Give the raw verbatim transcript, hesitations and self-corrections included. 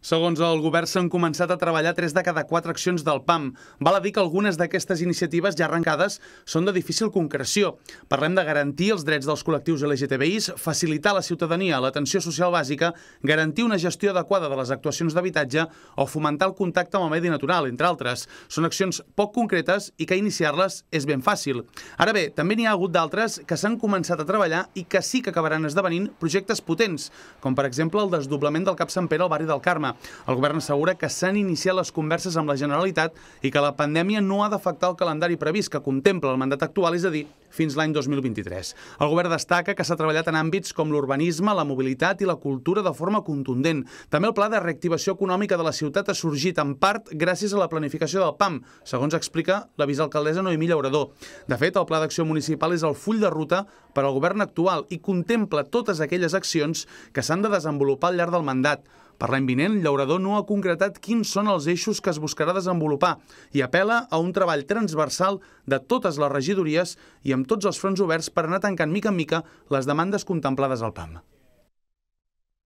Segons el govern, s'han començat a treballar tres de cada quatre accions del P A M. Val a dir que algunes d'aquestes iniciatives ja arrencades són de difícil concreció. Parlem de garantir els drets dels col·lectius L G T B Is, facilitar a la ciutadania l'atenció social bàsica, garantir una gestió adequada de les actuacions d'habitatge o fomentar el contacte amb el medi natural, entre altres. Són accions poc concretes i que iniciar-les és ben fàcil. Ara bé, també n'hi ha hagut d'altres que s'han començat a treballar i que sí que acabaran esdevenint projectes potents, com per exemple el desdoblament del Cap Sant Pere al barri del Carme. El govern assegura que s'han iniciat les converses amb la Generalitat i que la pandèmia no ha d'afectar el calendari previst que contempla el mandat actual, és a dir, fins l'any dos mil vint-i-tres. El govern destaca que s'ha treballat en àmbits com l'urbanisme, la mobilitat i la cultura de forma contundent. També el pla de reactivació econòmica de la ciutat ha sorgit en part gràcies a la planificació del P A M, segons explica la vicealcaldessa Noemí Llauradó. De fet, el pla d'acció municipal és el full de ruta per al govern actual i contempla totes aquelles accions que s'han de desenvolupar al llarg del mandat. Per l'any vinent, Llauradó no ha concretat quins són els eixos que es buscarà desenvolupar i apela a un treball transversal de totes les regidories i amb tots els fronts oberts per anar tancant mica en mica les demandes contemplades al P A M.